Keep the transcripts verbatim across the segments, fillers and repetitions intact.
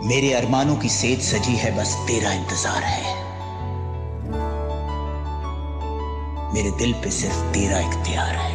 मेरे अरमानों की सेज सजी है, बस तेरा इंतजार है। मेरे दिल पे सिर्फ तेरा इख्तियार है।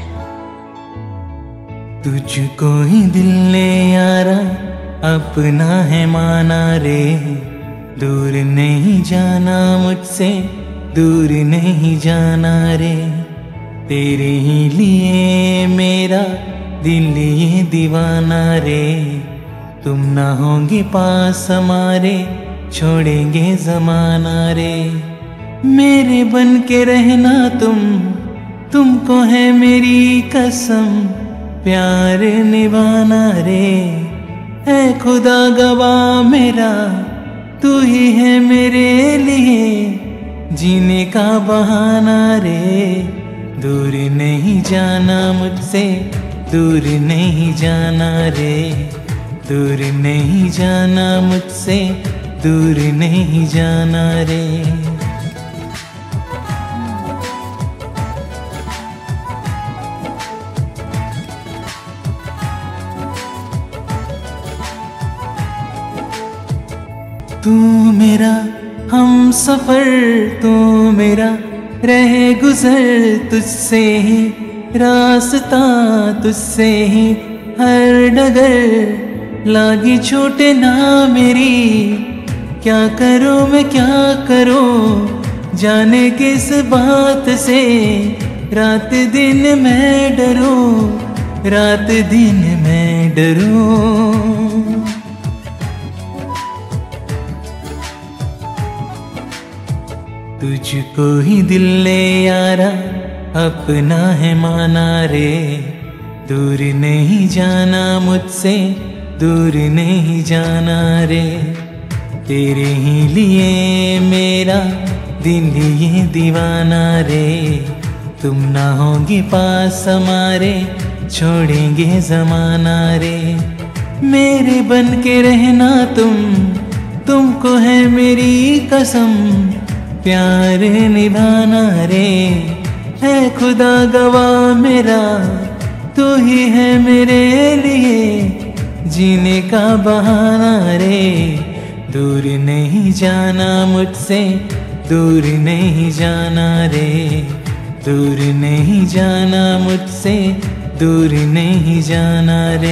तुझको ही दिल ने यारा अपना है माना रे, दूर नहीं जाना मुझसे, दूर नहीं जाना रे। तेरे ही लिए मेरा दिल ये दीवाना रे, तुम ना होंगे पास हमारे, छोड़ेंगे जमाना रे। मेरे बन के रहना तुम, तुमको है मेरी कसम, प्यार निभाना रे। है खुदा गवाह मेरा, तू ही है मेरे लिए जीने का बहाना रे। दूर नहीं जाना मुझसे, दूर नहीं जाना रे, दूर नहीं जाना मुझसे, दूर नहीं जाना रे। तू मेरा हम सफर, तू मेरा रहे गुजर, तुझसे ही रास्ता, तुझसे ही हर डगर। लागी छूटे ना मेरी, क्या करूं मैं क्या करूं, जाने किस बात से। रात दिन मैं डरूं, रात दिन मैं डरूं। तुझको ही दिल ने यारा अपना है माना रे, दूर नहीं जाना मुझसे, दूर नहीं जाना रे। तेरे ही लिए मेरा दिल ये दीवाना रे, तुम ना होंगे पास हमारे, छोड़ेंगे जमाना रे। मेरे बन के रहना तुम, तुमको है मेरी कसम, प्यार निभाना रे। है खुदा गवाह मेरा, तू ही है मेरे लिए जीने का बहाना रे। दूर नहीं जाना मुझसे, दूर नहीं जाना रे, दूर नहीं जाना मुझसे, दूर नहीं जाना रे।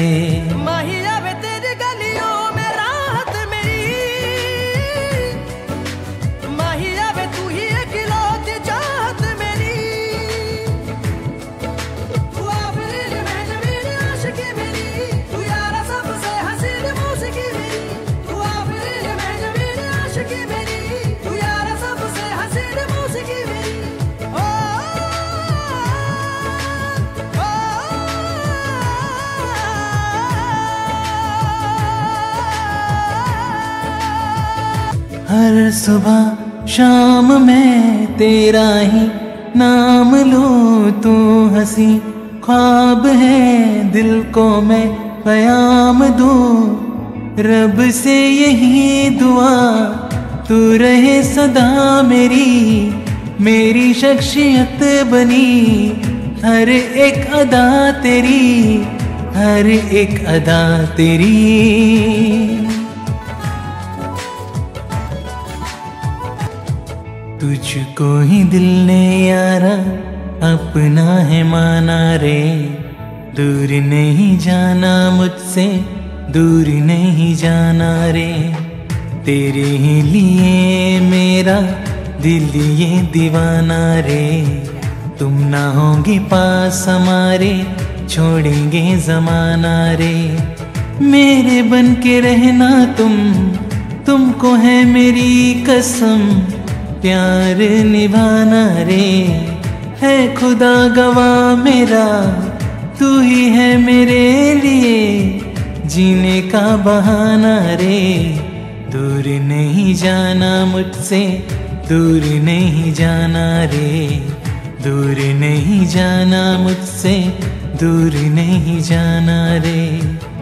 हर सुबह शाम मैं तेरा ही नाम लूं, तू हंसी ख्वाब है दिल को मैं क़याम दूं। रब से यही दुआ, तू रहे सदा मेरी, मेरी शख्सियत बनी हर एक अदा तेरी, हर एक अदा तेरी। तुझको ही दिल ने यारा अपना है माना रे, दूर नहीं जाना मुझसे, दूर नहीं जाना रे। तेरे ही लिए मेरा दिल ये दीवाना रे, तुम ना होंगे पास हमारे, छोड़ेंगे जमाना रे। मेरे बन के रहना तुम, तुमको है मेरी कसम, प्यार निभाना रे। है खुदा गवाह मेरा, तू ही है मेरे लिए जीने का बहाना रे। दूर नहीं जाना मुझसे, दूर नहीं जाना रे, दूर नहीं जाना मुझसे, दूर नहीं जाना रे।